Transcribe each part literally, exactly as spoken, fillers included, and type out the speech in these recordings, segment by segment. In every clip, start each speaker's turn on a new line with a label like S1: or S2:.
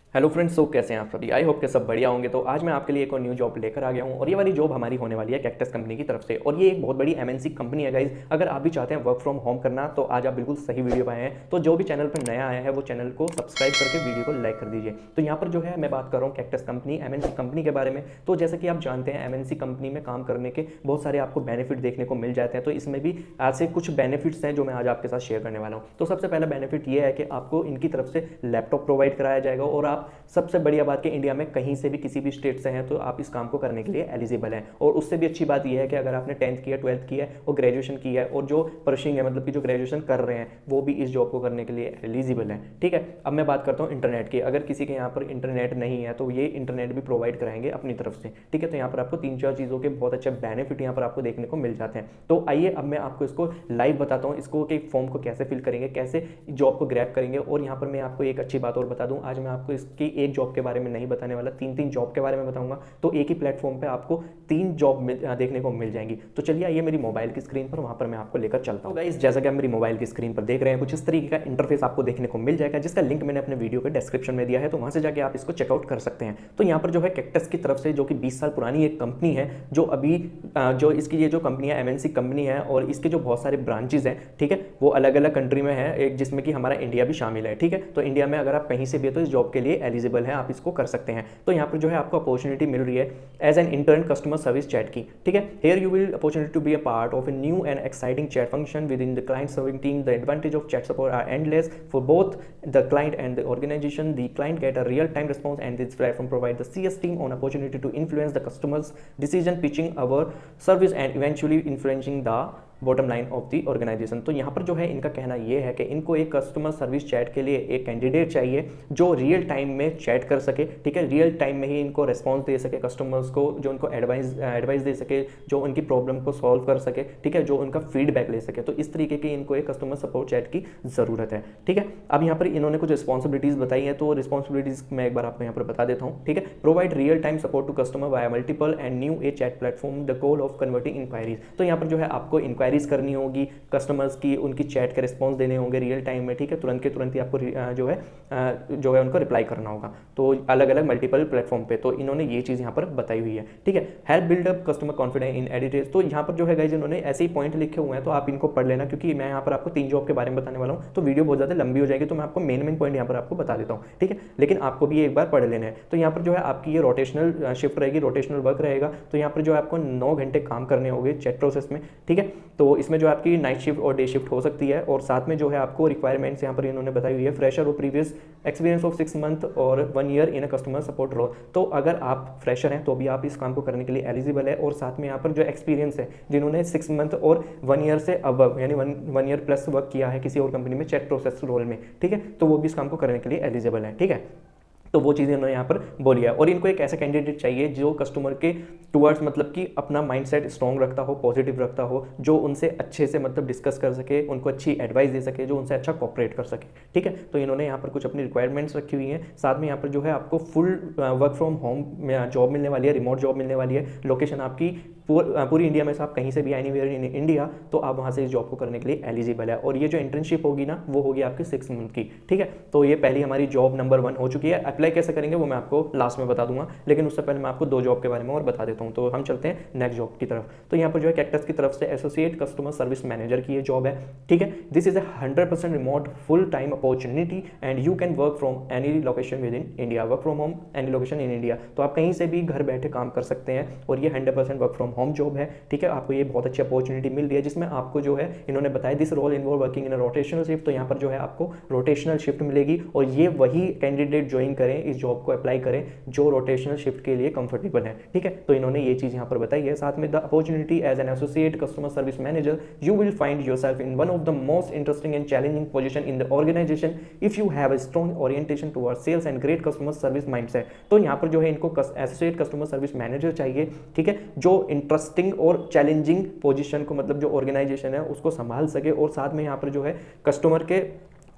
S1: Hello friends, तो कैसे हैं आप सभी। आई होप के सब बढ़िया होंगे। तो आज मैं आपके लिए एक और न्यू जॉब लेकर आ गया हूं और ये वाली जॉब हमारी होने वाली है कैक्टस कंपनी की तरफ से। और ये एक बहुत बड़ी एमएनसी कंपनी है गाइज। अगर आप भी चाहते हैं वर्क फ्रॉम होम करना तो आज आप बिल्कुल सही वीडियो पे आए हैं। तो जो भी चैनल पर नया आया है वो चैनल को सब्सक्राइब करके वीडियो को लाइक कर दीजिए। तो यहाँ पर जो है मैं बात कर रहा हूँ कैक्टस कंपनी एमएनसी कंपनी के बारे में। तो जैसे कि आप जानते हैं एमएनसी कंपनी में काम करने के बहुत सारे आपको बेनिफिट देखने को मिल जाते हैं। तो इसमें भी ऐसे कुछ बेनिफिट्स हैं जो मैं आज आपके साथ शेयर करने वाला हूँ। तो सबसे पहला बेनिफिट ये है कि आपको इनकी तरफ से लैपटॉप प्रोवाइड कराया जाएगा और आप सबसे बढ़िया बात कि इंडिया में कहीं से भी किसी भी स्टेट से हैं तो आप इस काम को करने के लिए एलिजिबल हैं। और उससे भी अच्छी बात यह है कि अगर आपने टेंथ किया, ट्वेल्थ किया है और ग्रेजुएशन किया है और जो परसिंग है मतलब कि जो ग्रेजुएशन कर रहे हैं वो भी इस जॉब को करने के लिए एलिजिबल है। ठीक है, अब मैं बात करता हूँ इंटरनेट की। अगर किसी के यहाँ पर इंटरनेट नहीं है तो ये इंटरनेट भी प्रोवाइड कराएंगे अपनी तरफ से। ठीक है, तो यहाँ पर आपको तीन चार चीज़ों के बहुत अच्छे बेनिफिट यहाँ पर आपको देखने को मिल जाते हैं। तो आइए अब मैं आपको इसको लाइव बताता हूँ, इसको कि फॉर्म को कैसे फिल करेंगे, कैसे जॉब को ग्रैब करेंगे। और यहाँ पर मैं आपको एक अच्छी बात और बता दूँ, आज मैं आपको इसकी एक जॉब के बारे में नहीं बताने वाला, तीन तीन जॉब के बारे में बताऊंगा। तो एक ही प्लेटफॉर्म पे आपको तीन जॉब देखने को मिल जाएंगी। तो चलिए आइए मेरी मोबाइल की स्क्रीन पर, वहां पर मैं आपको लेकर चलता हूं। गाइस, जैसा कि आप मेरी मोबाइल की स्क्रीन पर देख रहे हैं कुछ इस तरीके का इंटरफेस आपको देखने को मिल जाएगा, जिसका लिंक मैंने अपने वीडियो के डिस्क्रिप्शन में दिया है। तो वहां से जाकर आप इसको चेकआउट कर सकते हैं। तो यहाँ पर जो है कैक्टस की तरफ से, जो कि बीस साल पुरानी एक कंपनी है, जो अभी जो इसकी ये जो कंपनी है एमएनसी कंपनी है और इसके जो बहुत सारे ब्रांचेज हैं, ठीक है, वो अलग अलग कंट्री में है, एक जिसमें कि हमारा इंडिया भी शामिल है। ठीक है, तो इंडिया में अगर आप कहीं से भी है तो इस जॉब के लिए एलिजिबल है, आप इसको कर सकते हैं। तो यहाँ पर जो है आपको अपॉर्चुनिटी मिल रही है as an intern customer service chat की। ठीक है, here you will opportunity to be a part of a new and exciting chat function with in the client serving team. The advantage of chat support are endless for both the client and the organisation. The client get a real time response and this platform provide the CS team an opportunity to influence the customers decision, pitching our service and eventually influencing the bottom line of the organisation. तो यहाँ पर जो है इनका कहना यह है कि इनको एक कस्टमर सर्विस चैट के लिए एक कैंडिडेट चाहिए जो रियल टाइम में चैट कर सके। ठीक है, रियल टाइम में ही इनको रिस्पॉन्स दे सके कस्टमर्स को, जो उनको एडवाइस एडवाइस दे सके, जो उनकी प्रॉब्लम को सॉल्व कर सके। ठीक है, जो उनका फीडबैक ले सके। तो इस तरीके की इनको एक कस्टमर सपोर्ट चैट की जरूरत है। ठीक है, अब यहाँ पर इन्होंने कुछ रिस्पॉन्सिबिलिटीज बताई है, तो रिस्पॉन्सिबिलिटीज मैं एक बार आपको यहाँ पर बता देता हूँ। ठीक है, provide real time support to customer via multiple and new a chat platform, the goal of converting inquiries. तो यहाँ पर जो है आपको इंक्वायरीज करनी होगी कस्टमर्स की, उनकी चैट के रिस्पॉन्स देने होंगे रियल टाइम में। ठीक है, तुरंत के तुरंत ही आपको जो है जो है उनको रिप्लाई करना होगा, तो अलग अलग मल्टीपल प्लेटफॉर्म पे। तो इन्होंने ये चीज़ यहाँ पर बताई हुई है। ठीक है, help build up customer confidence in Editage. तो यहाँ पर जो है गाइस इन्होंने ऐसे ही पॉइंट लिखे हुए हैं, तो आप इनको पढ़ लेना, क्योंकि मैं यहाँ पर आपको तीन जॉब के बारे में बताने वाला हूँ तो वीडियो बहुत ज़्यादा लंबी हो जाएगी। तो मैं आपको मेन मेन पॉइंट यहाँ पर आपको बता देता हूँ। ठीक है, लेकिन आपको भी एक बार पढ़ लेना है। तो यहाँ पर जो है आपकी ये रोटेशनल शिफ्ट रहेगी, रोटेशनल वर्क रहेगा। तो यहाँ पर जो है आपको नौ घंटे काम करने होंगे चैट प्रोसेस में। ठीक है, तो इसमें जो आपकी नाइट शिफ्ट और डे शिफ्ट हो सकती है। और साथ में जो है आपको रिक्वायरमेंट्स यहाँ पर इन्होंने बताई हुई है, फ्रेशर और previous experience of six month और one year in a customer support role. तो अगर आप फ्रेशर हैं तो भी आप इस काम को करने के लिए एलिजिबल है। और साथ में यहाँ पर जो एक्सपीरियंस है, जिन्होंने सिक्स मंथ और वन ईयर से अब यानी one one year plus work किया है किसी और कंपनी में चैट प्रोसेस रोल में, ठीक है, तो वो भी इस काम को करने के लिए एलिजिबल है। ठीक है, तो वो चीज़ें उन्होंने यहाँ पर बोली है। और इनको एक ऐसा कैंडिडेट चाहिए जो कस्टमर के टुवर्ड्स मतलब कि अपना माइंडसेट स्ट्रॉन्ग रखता हो, पॉजिटिव रखता हो, जो उनसे अच्छे से मतलब डिस्कस कर सके, उनको अच्छी एडवाइस दे सके, जो उनसे अच्छा कॉपरेट कर सके। ठीक है, तो इन्होंने यहाँ पर कुछ अपनी रिक्वायरमेंट्स रखी हुई हैं। साथ में यहाँ पर जो है आपको full work from home job मिलने वाली है, रिमोट जॉब मिलने वाली है। लोकेशन आपकी पूरी इंडिया में से आप कहीं से भी एनीवेयर इन इंडिया तो आप वहाँ से इस जॉब को करने के लिए एलिजिबल है। और ये जो इंटर्नशिप होगी ना वो होगी आपकी सिक्स मंथ की। ठीक है, तो ये पहली हमारी जॉब नंबर वन हो चुकी है। अप्लाई कैसे करेंगे वो मैं आपको लास्ट में बता दूंगा, लेकिन उससे पहले मैं आपको दो जॉब के बारे में और बता देता हूँ। तो हम चलते हैं नेक्स्ट जॉब की तरफ। तो यहाँ पर जो है कैक्टस की तरफ से एसोसिएट कस्टमर सर्विस मैनेजर की ये जॉब है। ठीक है, this is a hundred percent remote full time opportunity and you can work from any location within India. Work from home any location in India, तो आप कहीं से भी घर बैठे काम कर सकते हैं। और ये hundred percent work from home job है। ठीक है, आपको ये बहुत अच्छी अपॉर्चुनिटी मिल रही है, जिसमें आपको जो है इन्होंने बताया this role involve working in rotational shift. तो यहाँ पर जो है आपको रोटेशनल शिफ्ट मिलेगी और ये वही कैंडिडेट ज्वाइन करें, इस जॉब को अप्लाई करें जो रोटेशनल शिफ्ट के लिए कंफर्टेबल है। ठीक है, तो इन्होंने ये चीज यहाँ पर बताई है। साथ में the opportunity as an associate customer service manager you will find yourself in one of the most interesting and challenging position in the organisation if you have a strong orientation towards sales and great customer service mindset. तो यहाँ पर जो है इनको associate customer service manager चाहिए। ठीक है, जो इंटरेस्टिंग और चैलेंजिंग पोजीशन को मतलब जो ऑर्गेनाइजेशन है उसको संभाल सके और साथ में यहाँ पर जो है कस्टमर के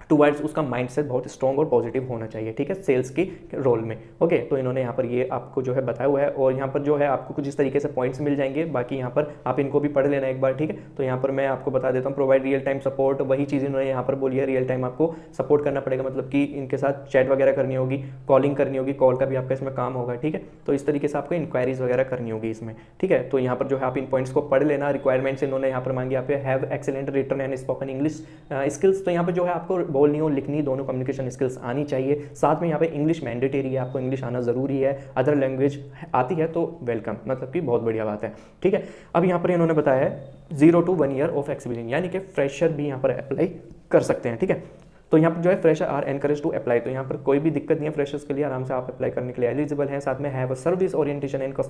S1: टुवर्ड्स उसका माइंडसेट बहुत स्ट्रॉन्ग और पॉजिटिव होना चाहिए, ठीक है, सेल्स की रोल में। ओके, तो इन्होंने यहाँ पर ये आपको जो है बताया हुआ है और यहाँ पर जो है आपको कुछ इस तरीके से पॉइंट्स मिल जाएंगे, बाकी यहाँ पर आप इनको भी पढ़ लेना एक बार, ठीक है। तो यहाँ पर मैं आपको बता देता हूँ, प्रोवाइड रियल टाइम सपोर्ट, वही चीज़ इन्होंने यहाँ पर बोली है, रियल टाइम आपको सपोर्ट करना पड़ेगा, मतलब कि इनके साथ चैट वगैरह करनी होगी, कॉलिंग करनी होगी, कॉल का भी आपका इसमें काम होगा, ठीक है। तो इस तरीके से आपको इंक्वायरीज वगैरह करनी होगी इसमें, ठीक है। तो यहाँ पर जो है आप इन पॉइंट्स को पढ़ लेना। रिक्वायरमेंट्स इन्होंने यहाँ पर मांगी, यहाँ पे have excellent written and spoken English skills, तो यहाँ पर जो है आपको बोलनी और लिखनी दोनों कम्युनिकेशन स्किल्स आनी चाहिए। साथ में यहाँ पे इंग्लिश मैंडेटरी है, आपको इंग्लिश आना जरूरी है। अदर लैंग्वेज आती है तो वेलकम, मतलब कि बहुत बढ़िया बात है, ठीक है। अब यहाँ पर इन्होंने बताया है zero to one year of experience, यानी कि फ्रेशर भी यहाँ पर अप्लाई कर सकते हैं, ठीक है। तो यहाँ पर जो है fresher are encourage to apply, तो यहाँ पर कोई भी दिक्कत नहीं है, फ्रेशर्स के लिए आराम से आप अप्लाई करने के लिए एलिजिबल हैं। साथ में have service orientation and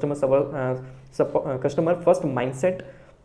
S1: customer customer first mindset,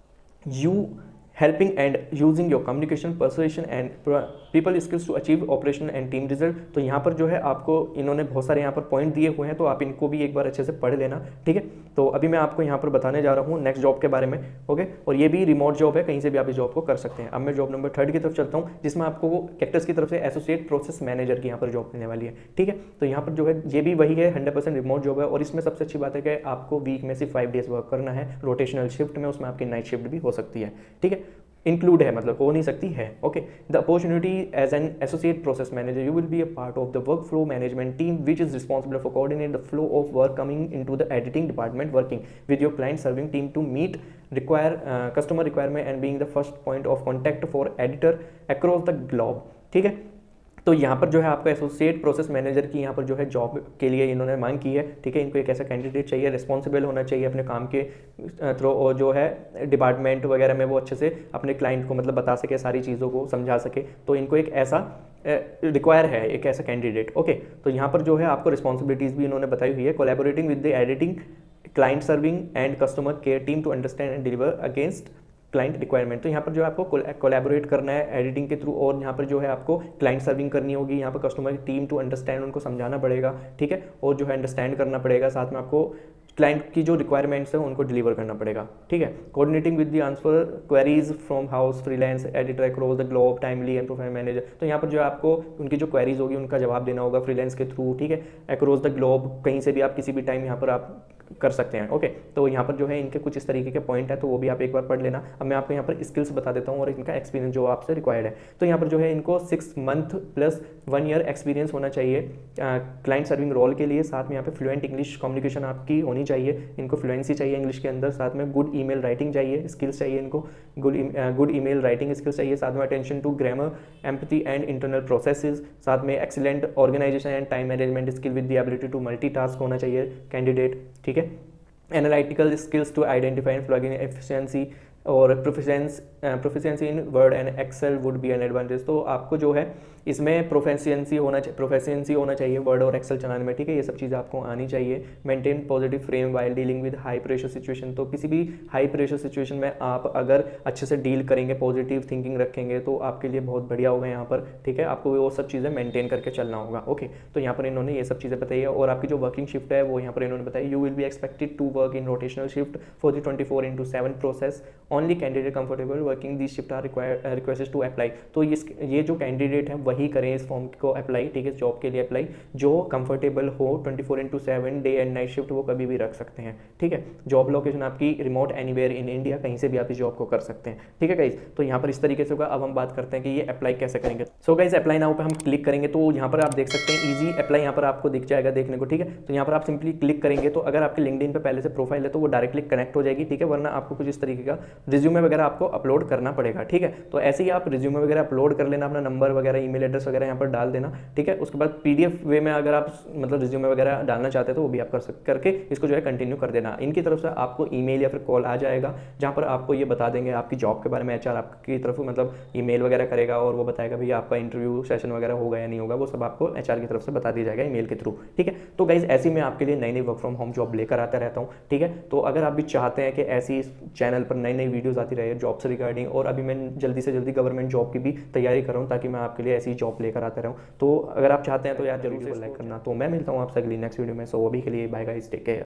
S1: you helping and using your communication persuasion and people skills to achieve operational and team result। तो यहाँ पर जो है आपको इन्होंने बहुत सारे यहाँ पर पॉइंट दिए हुए हैं, तो आप इनको भी एक बार अच्छे से पढ़ लेना, ठीक है। तो अभी मैं आपको यहाँ पर बताने जा रहा हूँ नेक्स्ट जॉब के बारे में, ओके। और ये भी रिमोट जॉब है, कहीं से भी आप इस जॉब को कर सकते हैं। अब मैं जॉब नंबर थर्ड की तरफ चलता हूँ, जिसमें आपको कैक्टस की तरफ से एसोसिएट प्रोसेस मैनेजर की यहाँ पर जॉब मिलने वाली है, ठीक है। तो यहाँ पर जो है ये भी वही है, हंड्रेड परसेंट रिमोट जॉब है और इसमें सबसे अच्छी बात है कि आपको वीक में सिर्फ फाइव डेज वर्क करना है रोटेशनल शिफ्ट में, उसमें आपकी नाइट शिफ्ट भी हो सकती है, ठीक है, इंक्लूड है, मतलब हो नहीं सकती है, okay. The opportunity as an associate process manager, you will be a part of the workflow management team which is responsible for coordinate the flow of work coming into the editing department, working with your client serving team to meet require customer requirement and being the first point of contact for editor across the globe, ठीक है। तो यहाँ पर जो है आपको associate process manager की यहाँ पर जो है जॉब के लिए इन्होंने मांग की है, ठीक है। इनको एक ऐसा कैंडिडेट चाहिए, रिस्पॉन्सिबल होना चाहिए अपने काम के थ्रू और जो है डिपार्टमेंट वगैरह में वो अच्छे से अपने क्लाइंट को मतलब बता सके, सारी चीज़ों को समझा सके। तो इनको एक ऐसा रिक्वायर है, एक ऐसा कैंडिडेट, ओके। तो यहाँ पर जो है आपको रिस्पॉन्सिबिलिटीज़ भी इन्होंने बताई हुई है, collaborating with the editing client serving and customer care team to understand and deliver against client requirement. तो यहाँ पर जो है आपको कोलैबोरेट करना है एडिटिंग के थ्रू और यहाँ पर जो है आपको क्लाइंट सर्विंग करनी होगी, यहाँ पर कस्टमर की टीम टू अंडरस्टैंड, उनको समझाना पड़ेगा, ठीक है, और जो है अंडरस्टैंड करना पड़ेगा। साथ में आपको क्लाइंट की जो रिक्वायरमेंट्स है उनको डिलीवर करना पड़ेगा, ठीक है। Coordinating with the answer queries from house freelance editor across the globe timely and profile manager. तो यहाँ पर जो है आपको उनकी जो क्वेरीज होगी उनका जवाब देना होगा फ्रीलांस के थ्रू, ठीक है, अक्रॉस द ग्लोब, कहीं से भी आप किसी भी टाइम यहाँ पर आप कर सकते हैं, ओके। तो यहाँ पर जो है इनके कुछ इस तरीके के पॉइंट है, तो वो भी आप एक बार पढ़ लेना। अब मैं आपको यहाँ पर स्किल्स बता देता हूँ और इनका एक्सपीरियंस जो आपसे रिक्वायर्ड है। तो यहाँ पर जो है इनको six month plus one year experience होना चाहिए क्लाइंट सर्विंग रोल के लिए। साथ में यहाँ पे फ्लुएंट इंग्लिश कम्युनिकेशन आपकी होनी चाहिए, इनको फ्लुएंसी चाहिए इंग्लिश के अंदर। साथ में गुड ईमेल राइटिंग चाहिए, स्किल्स चाहिए इनको, good good email writing skills चाहिए। साथ में attention to grammar, empathy and internal processes. साथ में excellent organisation and time management skill with the ability to multitask होना चाहिए कैंडिडेट, ठीक है। Analytical skills to identify and plug in efficiency और proficience proficiency in Word and Excel would be an advantage. तो आपको जो है इसमें प्रोफेशिएंसी होना चाहिए प्रोफेशिएंसी होना चाहिए वर्ड और एक्सेल चलाने में, ठीक है। ये सब चीज़ें आपको आनी चाहिए। Maintain positive frame while dealing with high pressure situation. तो किसी भी हाई प्रेशर सिचुएशन में आप अगर अच्छे से डील करेंगे, पॉजिटिव थिंकिंग रखेंगे, तो आपके लिए बहुत बढ़िया होगा यहाँ पर, ठीक है। आपको वो सब चीज़ें मेंटेन करके चलना होगा, ओके। तो यहाँ पर इन्होंने ये सब चीज़ें बताई है। और आपकी जो वर्किंग शिफ्ट है वो यहाँ पर इन्होंने बताई, you will be expected to work in rotational shift for the twenty four into seven process, only candidate comfortable working the shift are requested to apply. तो ये जो कैंडिडेट है वही करें इस फॉर्म को अप्लाई, ठीक है, जॉब के लिए अप्लाई, जो कंफर्टेबल हो twenty four into seven day and night shift वो कभी भी रख सकते हैं, ठीक है। जॉब लोकेशन आपकी रिमोट एनीवेयर इन इंडिया, कहीं से भी आप इस जॉब को कर सकते हैं, ठीक है गाइज। तो यहाँ पर इस तरीके से होगा। अब हम बात करते हैं कि ये अप्लाई कैसे करेंगे। सो गाइज अप्लाई नाउ पे हम क्लिक करेंगे तो यहाँ पर आप देख सकते हैं इजी अप्लाई यहाँ पर आपको दिख जाएगा देखने को, ठीक है। तो यहाँ पर आप सिंपली क्लिक करेंगे तो अगर आपके लिंक्डइन पे पहले से प्रोफाइल है तो वो डायरेक्टली कनेक्ट हो जाएगी, ठीक है। वरना आपको कुछ इस तरीके का रिज्यूमे वगैरह आपको अपलोड करना पड़ेगा, ठीक है। तो ऐसे ही आप रिज्यूमे वगैरह अपलोड कर लेना, अपना नंबर वगैरह ईमेल एड्रेस वगैरह यहाँ पर डाल देना, ठीक है। उसके बाद पीडीएफ वे में अगर आप मतलब रिज्यूमे वगैरह डालना चाहते हैं तो वो भी आप कर सकते करके इसको जो है कंटिन्यू कर देना। इनकी तरफ से आपको ईमेल या फिर कॉल आ जाएगा जहां पर आपको ये बता देंगे आपकी जॉब के बारे में। एचआर आपकी तरफ मतलब ईमेल वगैरह करेगा और वो बताएगा भैया आपका इंटरव्यू सेशन वगैरह होगा या नहीं होगा, वो सब आपको एचआर की तरफ से बता दिया जाएगा ईमेल के थ्रू, ठीक है। तो गाइज ऐसी मैं आपके लिए नई नई वर्क फ्रॉम होम जॉब लेकर आता रहता हूँ, ठीक है। तो अगर आप भी चाहते हैं कि ऐसी चैनल पर नई नई वीडियोज आती रहे जॉब से रिगार्डिंग, और अभी मैं जल्दी से जल्दी गवर्नमेंट जॉब की भी तैयारी कर रहा हूँ ताकि मैं आपके लिए ऐसी जॉब लेकर आता रहूँ, तो अगर आप चाहते हैं तो यार जरूर से लाइक करना। तो मैं मिलता हूँ आपसे अगली नेक्स्ट वीडियो में। सो अभी के लिए बाय गाइस, टेक केयर।